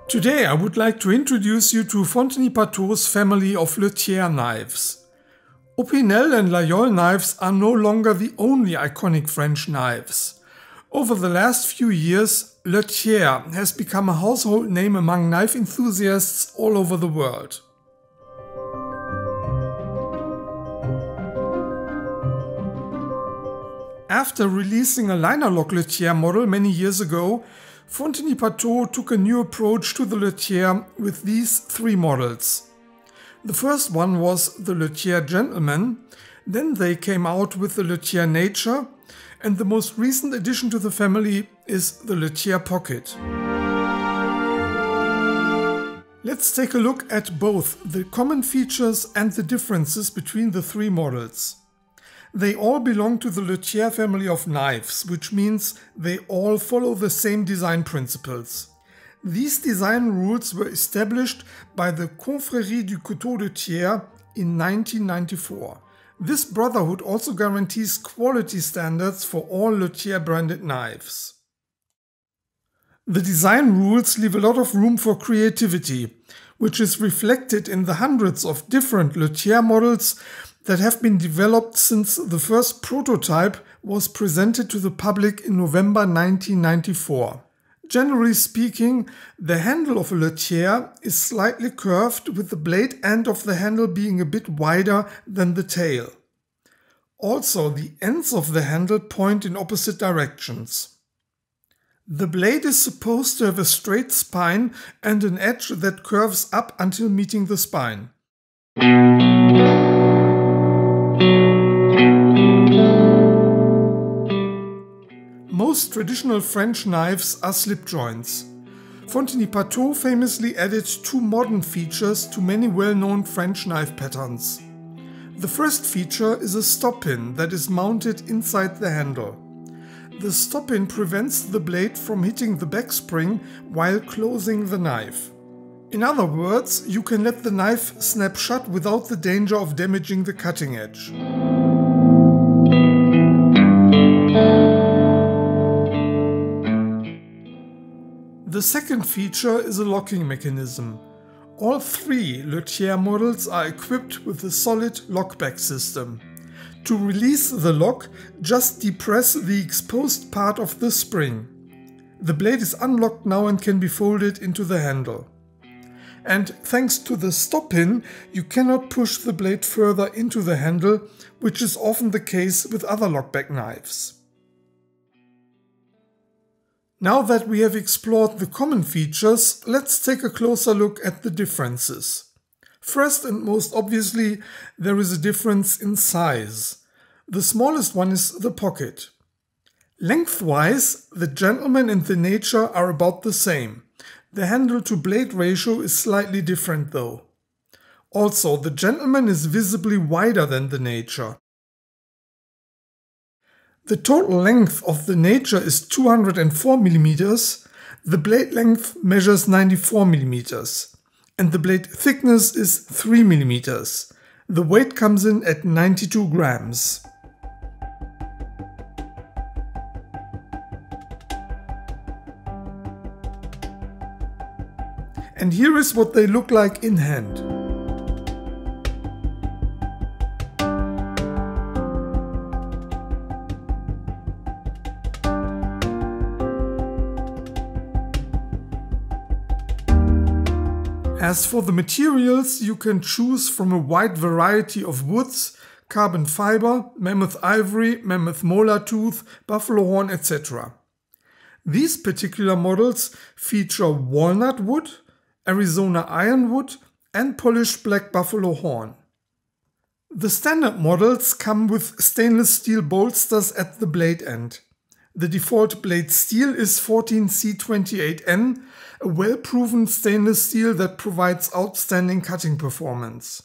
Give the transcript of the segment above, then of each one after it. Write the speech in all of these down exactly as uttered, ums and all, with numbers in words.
Today I would like to introduce you to Fontenay-Patau's family of Luthier knives. Opinel and Layol knives are no longer the only iconic French knives. Over the last few years, Luthier has become a household name among knife enthusiasts all over the world. After releasing a liner lock Luthier model many years ago, Fontenay-Patau took a new approach to the Luthier with these three models. The first one was the Luthier Gentleman, then they came out with the Luthier Nature, and the most recent addition to the family is the Luthier Pocket. Let's take a look at both the common features and the differences between the three models. They all belong to the Luthier family of knives, which means they all follow the same design principles. These design rules were established by the Confrérie du Couteau de Thiers in nineteen ninety-four. This brotherhood also guarantees quality standards for all Luthier branded knives. The design rules leave a lot of room for creativity, which is reflected in the hundreds of different Luthier models that have been developed since the first prototype was presented to the public in November nineteen ninety-four. Generally speaking, the handle of a Luthier is slightly curved, with the blade end of the handle being a bit wider than the tail. Also, the ends of the handle point in opposite directions. The blade is supposed to have a straight spine and an edge that curves up until meeting the spine. Most traditional French knives are slip joints. Fontenay-Patau famously added two modern features to many well-known French knife patterns. The first feature is a stop pin that is mounted inside the handle. The stop pin prevents the blade from hitting the back spring while closing the knife. In other words, you can let the knife snap shut without the danger of damaging the cutting edge. The second feature is a locking mechanism. All three Luthier models are equipped with a solid lockback system. To release the lock, just depress the exposed part of the spring. The blade is unlocked now and can be folded into the handle. And thanks to the stop pin, you cannot push the blade further into the handle, which is often the case with other lockback knives. Now that we have explored the common features, let's take a closer look at the differences. First and most obviously, there is a difference in size. The smallest one is the Pocket. Lengthwise, the Gentleman and the Nature are about the same. The handle to blade ratio is slightly different though. Also, the Gentleman is visibly wider than the Nature. The total length of the Nature is two hundred four millimeters, the blade length measures ninety-four millimeters, and the blade thickness is three millimeters. The weight comes in at ninety-two grams. And here is what they look like in hand. As for the materials, you can choose from a wide variety of woods, carbon fiber, mammoth ivory, mammoth molar tooth, buffalo horn, et cetera. These particular models feature walnut wood, Arizona ironwood, and polished black buffalo horn. The standard models come with stainless steel bolsters at the blade end. The default blade steel is fourteen C twenty-eight N, a well-proven stainless steel that provides outstanding cutting performance.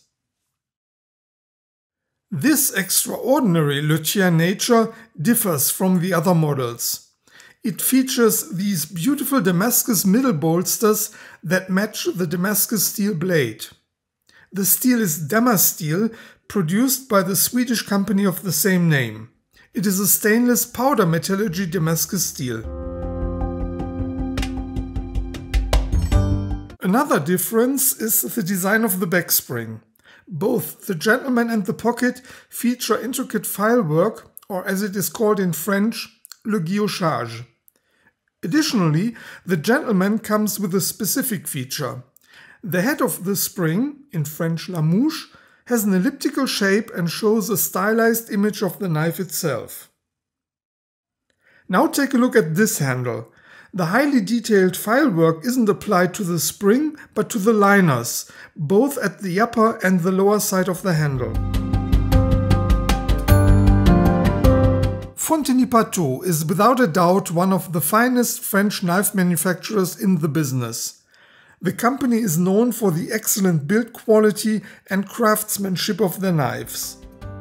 This extraordinary Luthier Nature differs from the other models. It features these beautiful Damascus middle bolsters that match the Damascus steel blade. The steel is Damasteel, produced by the Swedish company of the same name. It is a stainless powder metallurgy Damascus steel. Another difference is the design of the back spring. Both the gentleman and the pocket feature intricate file work, or as it is called in French, le guillochage. Additionally, the gentleman comes with a specific feature. The head of the spring, in French la mouche, has an elliptical shape and shows a stylized image of the knife itself. Now take a look at this handle. The highly detailed file work isn't applied to the spring, but to the liners, both at the upper and the lower side of the handle. Fonteny-Patau is without a doubt one of the finest French knife manufacturers in the business. The company is known for the excellent build quality and craftsmanship of their knives.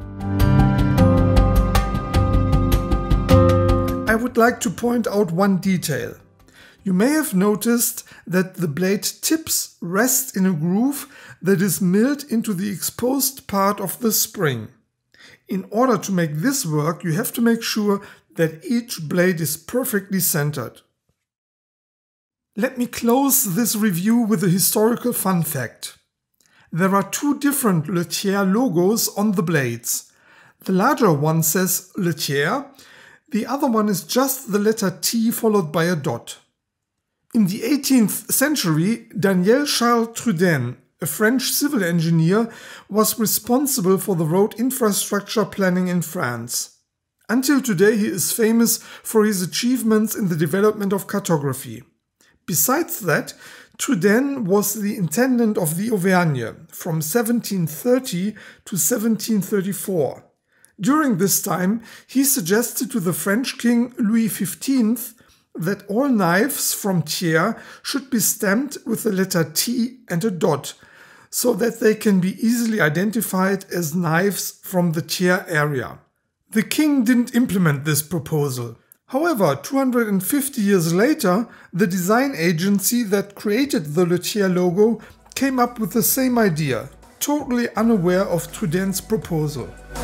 I would like to point out one detail. You may have noticed that the blade tips rest in a groove that is milled into the exposed part of the spring. In order to make this work, you have to make sure that each blade is perfectly centered. Let me close this review with a historical fun fact. There are two different Le Thiers logos on the blades. The larger one says Le Thiers, the other one is just the letter T followed by a dot. In the eighteenth century, Daniel Charles Trudaine, a French civil engineer, was responsible for the road infrastructure planning in France. Until today, he is famous for his achievements in the development of cartography. Besides that, Trudaine was the intendant of the Auvergne from seventeen thirty to seventeen thirty-four. During this time, he suggested to the French king Louis the fifteenth that all knives from Thiers should be stamped with the letter T and a dot, so that they can be easily identified as knives from the Thiers area. The king didn't implement this proposal. However, two hundred fifty years later, the design agency that created the Le Thiers logo came up with the same idea, totally unaware of Trudaine's proposal.